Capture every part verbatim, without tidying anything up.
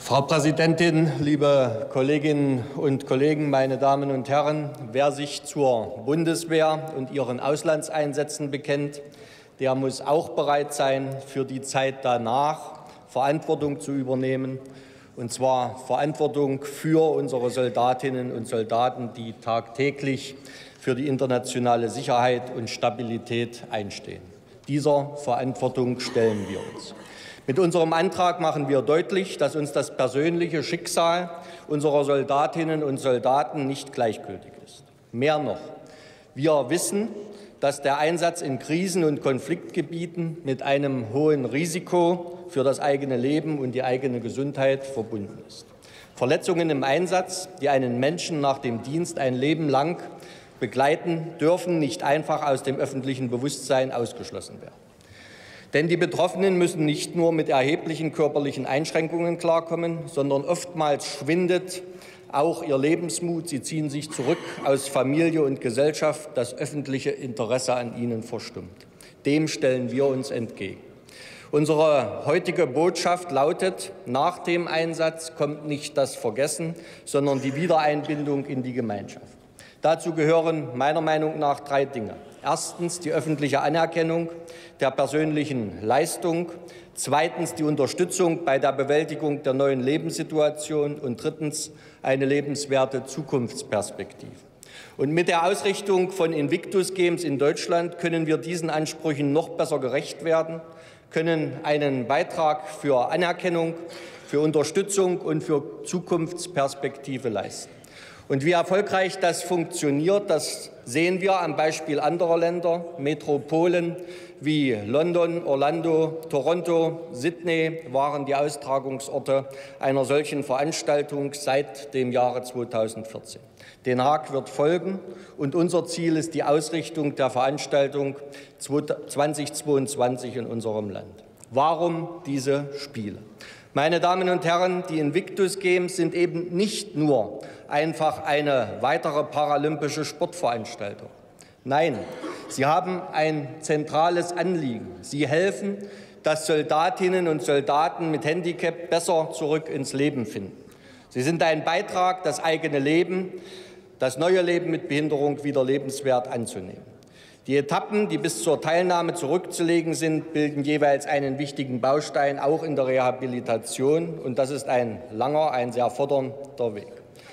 Frau Präsidentin, liebe Kolleginnen und Kollegen, meine Damen und Herren! Wer sich zur Bundeswehr und ihren Auslandseinsätzen bekennt, der muss auch bereit sein, für die Zeit danach Verantwortung zu übernehmen, und zwar Verantwortung für unsere Soldatinnen und Soldaten, die tagtäglich für die internationale Sicherheit und Stabilität einstehen. Dieser Verantwortung stellen wir uns. Mit unserem Antrag machen wir deutlich, dass uns das persönliche Schicksal unserer Soldatinnen und Soldaten nicht gleichgültig ist. Mehr noch, wir wissen, dass der Einsatz in Krisen- und Konfliktgebieten mit einem hohen Risiko für das eigene Leben und die eigene Gesundheit verbunden ist. Verletzungen im Einsatz, die einen Menschen nach dem Dienst ein Leben lang begleiten, dürfen nicht einfach aus dem öffentlichen Bewusstsein ausgeschlossen werden. Denn die Betroffenen müssen nicht nur mit erheblichen körperlichen Einschränkungen klarkommen, sondern oftmals schwindet auch ihr Lebensmut. Sie ziehen sich zurück aus Familie und Gesellschaft. Das öffentliche Interesse an ihnen verstummt. Dem stellen wir uns entgegen. Unsere heutige Botschaft lautet: Nach dem Einsatz kommt nicht das Vergessen, sondern die Wiedereinbindung in die Gemeinschaft. Dazu gehören meiner Meinung nach drei Dinge. Erstens die öffentliche Anerkennung der persönlichen Leistung, zweitens die Unterstützung bei der Bewältigung der neuen Lebenssituation und drittens eine lebenswerte Zukunftsperspektive. Und mit der Ausrichtung von Invictus Games in Deutschland können wir diesen Ansprüchen noch besser gerecht werden, können einen Beitrag für Anerkennung, für Unterstützung und für Zukunftsperspektive leisten. Und wie erfolgreich das funktioniert, das sehen wir am Beispiel anderer Länder. Metropolen wie London, Orlando, Toronto, Sydney waren die Austragungsorte einer solchen Veranstaltung seit dem Jahre zweitausendvierzehn. Den Haag wird folgen, und unser Ziel ist die Ausrichtung der Veranstaltung zweitausendzweiundzwanzig in unserem Land. Warum diese Spiele? Meine Damen und Herren, die Invictus Games sind eben nicht nur einfach eine weitere paralympische Sportveranstaltung. Nein, sie haben ein zentrales Anliegen. Sie helfen, dass Soldatinnen und Soldaten mit Handicap besser zurück ins Leben finden. Sie sind ein Beitrag, das eigene Leben, das neue Leben mit Behinderung wieder lebenswert anzunehmen. Die Etappen, die bis zur Teilnahme zurückzulegen sind, bilden jeweils einen wichtigen Baustein, auch in der Rehabilitation. Und das ist ein langer, ein sehr fordernder Weg.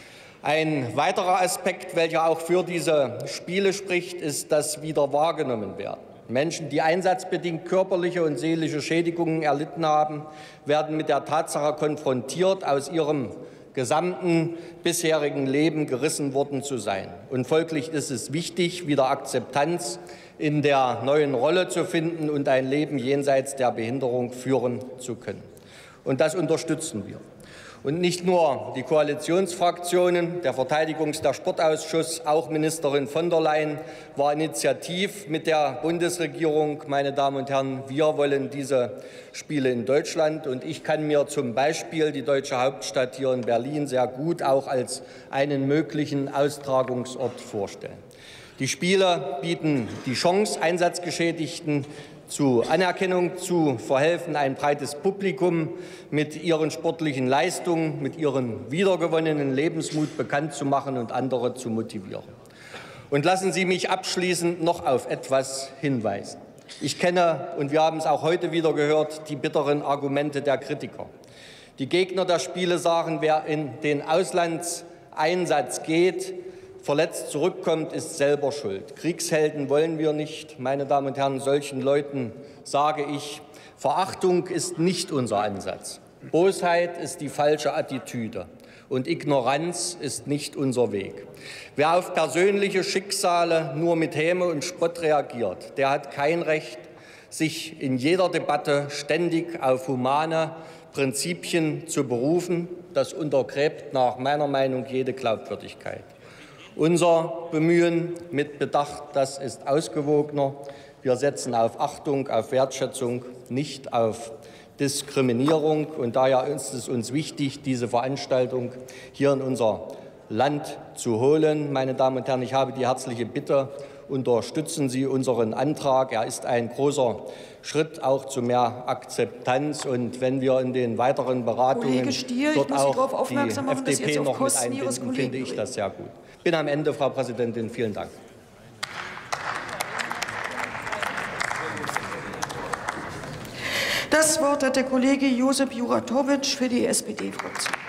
Ein weiterer Aspekt, welcher auch für diese Spiele spricht, ist das Wiederwahrgenommenwerden. Menschen, die einsatzbedingt körperliche und seelische Schädigungen erlitten haben, werden mit der Tatsache konfrontiert, aus ihrem gesamten bisherigen Leben gerissen worden zu sein. Und folglich ist es wichtig, wieder Akzeptanz in der neuen Rolle zu finden und ein Leben jenseits der Behinderung führen zu können. Und das unterstützen wir. Und nicht nur die Koalitionsfraktionen, der Verteidigungs-, der Sportausschuss, auch Ministerin von der Leyen war initiativ mit der Bundesregierung. Meine Damen und Herren, wir wollen diese Spiele in Deutschland. Und ich kann mir zum Beispiel die deutsche Hauptstadt hier in Berlin sehr gut auch als einen möglichen Austragungsort vorstellen. Die Spiele bieten die Chance, Einsatzgeschädigten zu Anerkennung zu verhelfen, ein breites Publikum mit ihren sportlichen Leistungen, mit ihrem wiedergewonnenen Lebensmut bekannt zu machen und andere zu motivieren. Und lassen Sie mich abschließend noch auf etwas hinweisen. Ich kenne, und wir haben es auch heute wieder gehört, die bitteren Argumente der Kritiker. Die Gegner der Spiele sagen, wer in den Auslandseinsatz geht, verletzt zurückkommt, ist selber schuld. Kriegshelden wollen wir nicht. Meine Damen und Herren, solchen Leuten sage ich, Verachtung ist nicht unser Ansatz. Bosheit ist die falsche Attitüde. Und Ignoranz ist nicht unser Weg. Wer auf persönliche Schicksale nur mit Häme und Spott reagiert, der hat kein Recht, sich in jeder Debatte ständig auf humane Prinzipien zu berufen. Das untergräbt nach meiner Meinung jede Glaubwürdigkeit. Unser Bemühen mit Bedacht, das ist ausgewogener. Wir setzen auf Achtung, auf Wertschätzung, nicht auf Diskriminierung. Und daher ist es uns wichtig, diese Veranstaltung hier in unser Land zu holen. Meine Damen und Herren, ich habe die herzliche Bitte unterstützen Sie unseren Antrag. Er ist ein großer Schritt auch zu mehr Akzeptanz. Und wenn wir in den weiteren Beratungen Stier, dort auch die machen, F D P noch mit einbinden, finde ich das sehr gut. Ich bin am Ende, Frau Präsidentin. Vielen Dank. Das Wort hat der Kollege Josip Juratowitsch für die S P D-Fraktion.